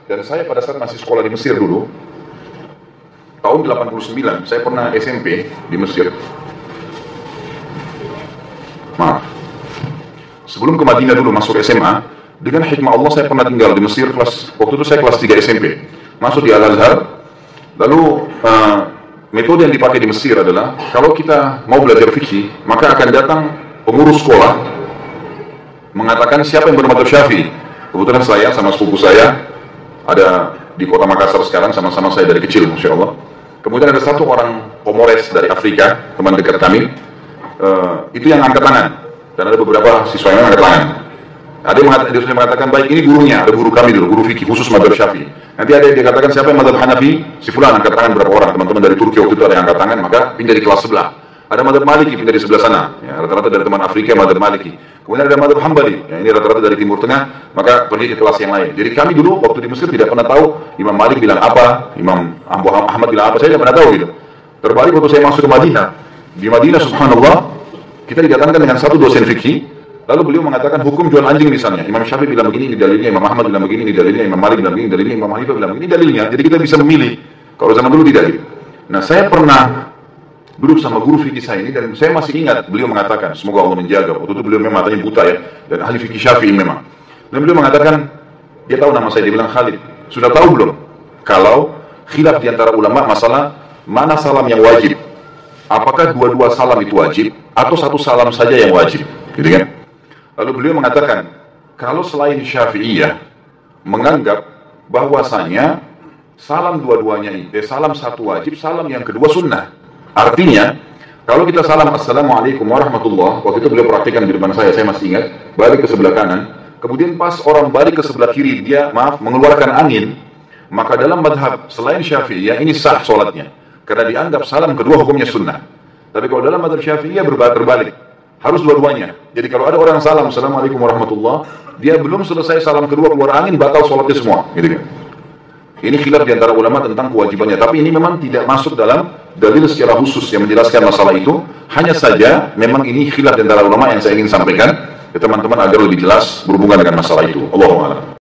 Dan saya pada saat masih sekolah di Mesir dulu, tahun 89, saya pernah SMP di Mesir. Maaf. Sebelum ke Madinah dulu masuk SMA, dengan hikmah Allah saya pernah tinggal di Mesir waktu itu saya kelas 3 SMP. Masuk di Al-Azhar. Lalu metode yang dipakai di Mesir adalah kalau kita mau belajar fikih, maka akan datang pengurus sekolah mengatakan siapa yang bermadzhab Syafi'i. Kebetulan saya sama sepupu saya ada di kota Makassar sekarang, sama-sama saya dari kecil, Masya Allah. Kemudian ada satu orang Komores dari Afrika, teman dekat kami, itu yang angkat tangan. Dan ada beberapa siswa yang angkat tangan. Ada yang mengatakan, baik ini gurunya, ada guru kami dulu, guru fikih khusus madzhab Syafi'i. Nanti ada yang dikatakan siapa yang madzhab Hanafi, si fulan angkat tangan berapa orang, teman-teman dari Turki waktu itu ada yang angkat tangan, maka pindah di kelas sebelah. Ada madzhab Maliki pindah di sebelah sana, ya, rata-rata dari teman Afrika madzhab Maliki. Kemudian ada madzhab Hambali, ya, ini rata-rata dari Timur Tengah, maka pergi ke kelas yang lain. Jadi kami dulu waktu di Mesir tidak pernah tahu Imam Malik bilang apa, Imam Ahmad bilang apa, saya tidak pernah tahu gitu. Terbalik waktu saya masuk ke Madinah, di Madinah subhanallah kita didatangkan dengan satu dosen fikih. Lalu beliau mengatakan hukum jual anjing misalnya. Imam Syafi'i bilang begini, ini dalilnya. Imam Ahmad bilang begini, ini dalilnya. Imam Malik bilang begini, dalilnya. Imam Hanifah bilang begini, dalilnya. Jadi kita bisa memilih. Kalau zaman dulu tidak gitu. Nah, saya pernah duduk sama guru fikih saya ini dan saya masih ingat beliau mengatakan, semoga Allah menjaga. Waktu itu beliau memang matanya buta ya, dan ahli fikih Syafi'i memang. Dan beliau mengatakan, dia tahu nama saya, dia bilang Khalid. Sudah tahu belum? Kalau khilaf di antara ulama masalah mana salam yang wajib? Apakah dua-dua salam itu wajib atau satu salam saja yang wajib? Gitu kan? Lalu beliau mengatakan, kalau selain Syafi'iyah menganggap bahwasanya salam dua-duanya itu, salam satu wajib, salam yang kedua sunnah. Artinya, kalau kita salam Assalamualaikum warahmatullah, waktu itu beliau praktikkan di depan saya masih ingat, balik ke sebelah kanan, kemudian pas orang balik ke sebelah kiri, dia mengeluarkan angin, maka dalam madhab selain Syafi'iyah, ini sah sholatnya. Karena dianggap salam kedua hukumnya sunnah. Tapi kalau dalam madhab Syafi'iyah terbalik. Harus dua-duanya. Jadi kalau ada orang salam, Assalamualaikum warahmatullah, dia belum selesai salam kedua keluar angin, batal sholatnya semua. Gitu kan? Ini khilaf di antara ulama tentang kewajibannya. Tapi ini memang tidak masuk dalam dalil secara khusus yang menjelaskan masalah itu. Hanya saja, memang ini khilaf di antara ulama yang saya ingin sampaikan ke teman-teman agar lebih jelas berhubungan dengan masalah itu. Allahu a'lam.